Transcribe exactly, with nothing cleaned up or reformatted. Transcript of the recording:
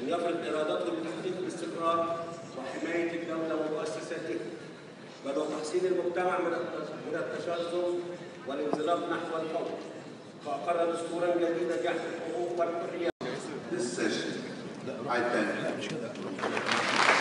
أن يفرض إرادته لتحقيق الاستقرار وحماية الدولة ومؤسساتها، بل وتحصين المجتمع من التشظم والانزلاق نحو الفوضى، فأقر دستورا جديدا يحمي الحقوق والحريات. This session, I thank you.